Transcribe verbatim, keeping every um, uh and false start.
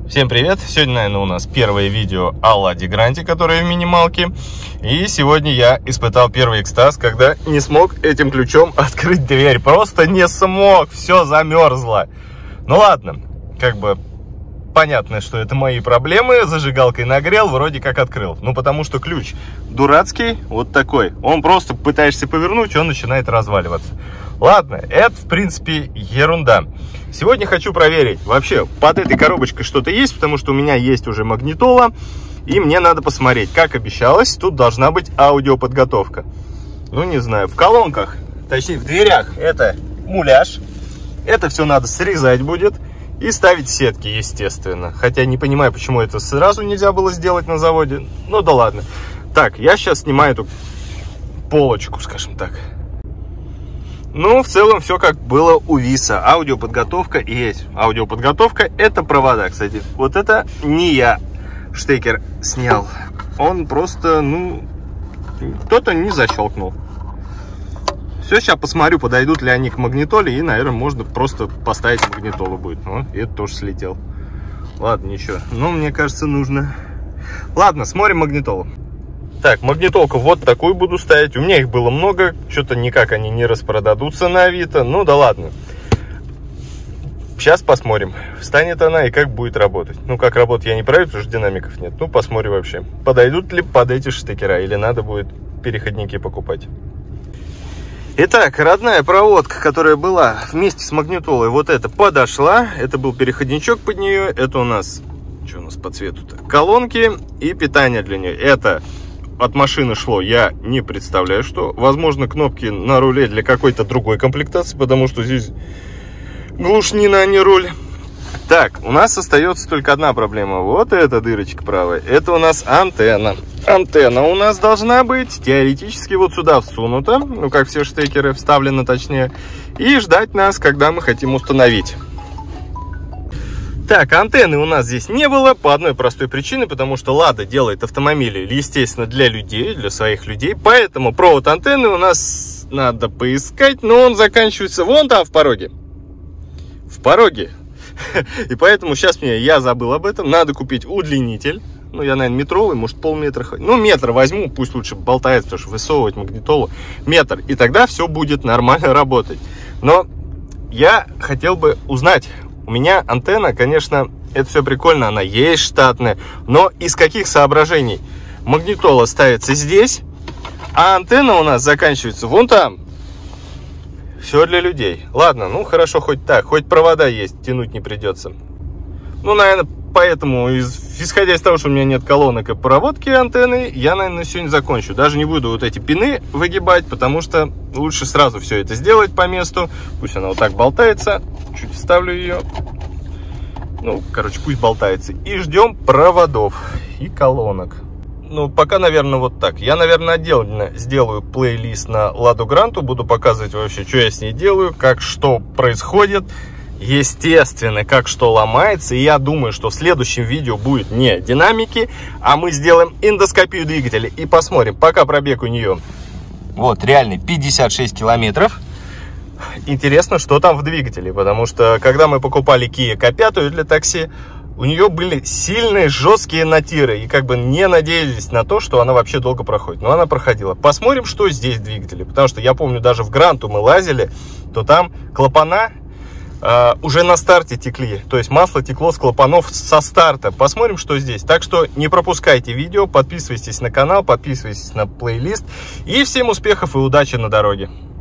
Всем привет! Сегодня, наверное, у нас первое видео о Ладе Гранте, которое в минималке. И сегодня я испытал первый экстаз, когда не смог этим ключом открыть дверь. Просто не смог, все замерзло. Ну ладно, как бы понятно, что это мои проблемы. Зажигалкой нагрел, вроде как открыл. Ну потому что ключ дурацкий, вот такой. Он просто пытаешься повернуть, он начинает разваливаться. Ладно, это в принципе ерунда. Сегодня хочу проверить, вообще под этой коробочкой что-то есть, потому что у меня есть уже магнитола, и мне надо посмотреть. Как обещалось, тут должна быть аудиоподготовка. Ну не знаю, в колонках, точнее в дверях, это муляж. Это все надо срезать будет и ставить сетки, естественно. Хотя не понимаю, почему это сразу нельзя было сделать на заводе. Ну да ладно. Так, я сейчас снимаю эту полочку, скажем так. Ну, в целом, все как было у Виса. Аудиоподготовка есть. Аудиоподготовка — это провода, кстати. Вот это не я штекер снял. Он просто, ну, кто-то не защелкнул. Все, сейчас посмотрю, подойдут ли они к магнитоле. И, наверное, можно просто поставить магнитолу будет. Ну, и это тоже слетел. Ладно, ничего. Но мне кажется, нужно... Ладно, смотрим магнитолу. Так, магнитолку вот такую буду ставить. У меня их было много. Что-то никак они не распродадутся на Авито. Ну да ладно. Сейчас посмотрим, встанет она и как будет работать. Ну, как работать я не проверю, потому что динамиков нет. Ну, посмотрим вообще. Подойдут ли под эти штекера или надо будет переходники покупать. Итак, родная проводка, которая была вместе с магнитолой, вот эта подошла. Это был переходничок под нее. Это у нас... Что у нас по цвету-то? Колонки и питание для нее. Это... От машины шло, я не представляю, что. Возможно, кнопки на руле для какой-то другой комплектации, потому что здесь глушнина, а не руль. Так, у нас остается только одна проблема. Вот эта дырочка правая. Это у нас антенна. Антенна у нас должна быть теоретически вот сюда всунута. Ну, как все штекеры, вставлена точнее. И ждать нас, когда мы хотим установить. Так, антенны у нас здесь не было по одной простой причине, потому что Лада делает автомобили, естественно, для людей, для своих людей. Поэтому провод антенны у нас надо поискать, но он заканчивается вон там в пороге. В пороге. И поэтому сейчас мне, я забыл об этом, надо купить удлинитель. Ну, я, наверное, метровый, может, полметра. Ну, метр возьму, пусть лучше болтается, потому что высовывать магнитолу. Метр. И тогда все будет нормально работать. Но я хотел бы узнать... У меня антенна, конечно, это все прикольно, она есть штатная, но из каких соображений магнитола ставится здесь, а антенна у нас заканчивается вон там. Все для людей. Ладно, ну хорошо, хоть так, хоть провода есть, тянуть не придется. Ну, наверное, поэтому, из, исходя из того, что у меня нет колонок и проводки антенны, я, наверное, сегодня закончу. Даже не буду вот эти пины выгибать, потому что лучше сразу все это сделать по месту. Пусть она вот так болтается. Чуть вставлю ее. Ну, короче, пусть болтается. И ждем проводов и колонок. Ну, пока, наверное, вот так. Я, наверное, отдельно сделаю плейлист на Ладу Гранту. Буду показывать вообще, что я с ней делаю, как что происходит. Естественно, как что ломается. И я думаю, что в следующем видео будет не динамики, а мы сделаем эндоскопию двигателя и посмотрим. Пока пробег у нее вот реальный пятьдесят шесть километров. Интересно, что там в двигателе, потому что когда мы покупали Kia K пять для такси, у нее были сильные жесткие натиры и как бы не надеялись на то, что она вообще долго проходит. Но она проходила. Посмотрим, что здесь в двигателе, потому что я помню, даже в Гранту мы лазили, то там клапана Uh, уже на старте текли, то есть масло текло с клапанов со старта. Посмотрим, что здесь. Так что не пропускайте видео, подписывайтесь на канал, подписывайтесь на плейлист. И всем успехов и удачи на дороге.